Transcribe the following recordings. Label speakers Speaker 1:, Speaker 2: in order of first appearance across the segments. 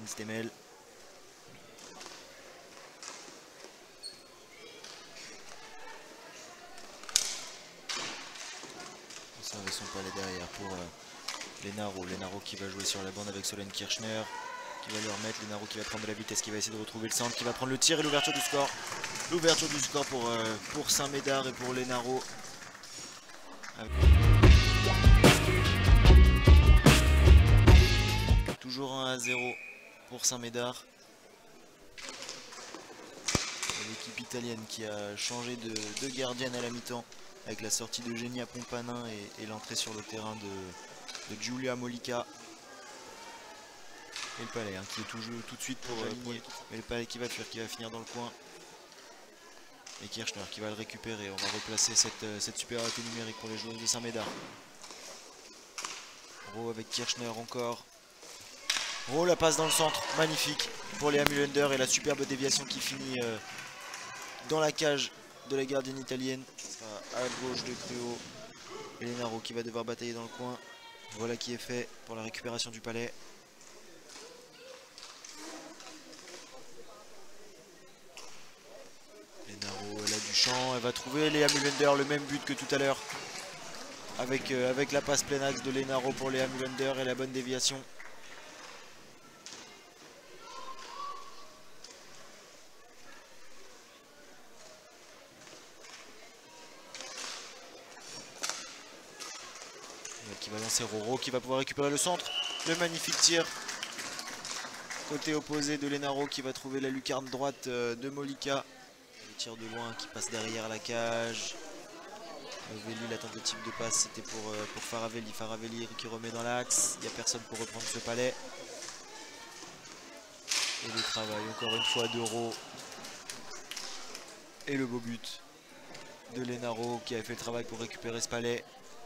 Speaker 1: Stemel. Conserver son palais derrière pour Lenaro. Lenaro qui va jouer sur la bande avec Solène Kirchner. Qui va le remettre. Lenaro qui va prendre de la vitesse, qui va essayer de retrouver le centre, qui va prendre le tir et l'ouverture du score. L'ouverture du score pour Saint-Médard et pour Lenaro. Toujours 1-0 pour Saint-Médard. L'équipe italienne qui a changé de gardienne à la mi-temps avec la sortie de Genia Pompanin et l'entrée sur le terrain de Giulia Molica. Et le palais qui est tout de suite pour aligner. Mais le palais qui va fuir, qui va finir dans le coin. Et Kirchner qui va le récupérer. On va replacer cette supériorité numérique pour les joueurs de Saint-Médard. Rowe avec Kirchner encore. Rowe, la passe dans le centre, magnifique pour Léa Mühlender et la superbe déviation qui finit dans la cage de la gardienne italienne. Ça sera à gauche de Cruo. Lenaro qui va devoir batailler dans le coin. Voilà qui est fait pour la récupération du palais. Lenaro, elle a du champ, elle va trouver Léa Mühlender, le même but que tout à l'heure. Avec la passe plein axe de Lenaro pour Léa Mühlender et la bonne déviation. Qui va lancer Roro, qui va pouvoir récupérer le centre. Le magnifique tir. Côté opposé de Lenaro qui va trouver la lucarne droite de Molica. Le tir de loin qui passe derrière la cage. Novelli, la tentative de passe, c'était pour Faravelli. Faravelli qui remet dans l'axe. Il n'y a personne pour reprendre ce palais. Et le travail, encore une fois, d'Euro. Et le beau but de Lenaro qui a fait le travail pour récupérer ce palais.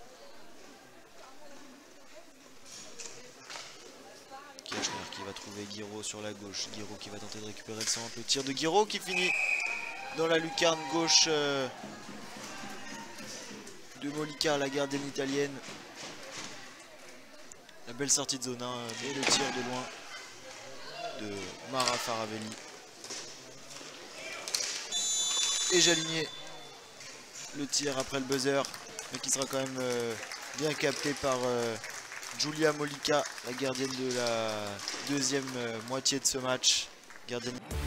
Speaker 1: Kirchner qui va trouver Guiraud sur la gauche. Guiraud qui va tenter de récupérer le centre. Le tir de Guiraud qui finit dans la lucarne gauche de Molica, la gardienne italienne. La belle sortie de zone 1 et le tir de loin de Mara Faravelli. Et Jaligné, le tir après le buzzer, mais qui sera quand même bien capté par Giulia Molica, la gardienne de la deuxième moitié de ce match. Gardienne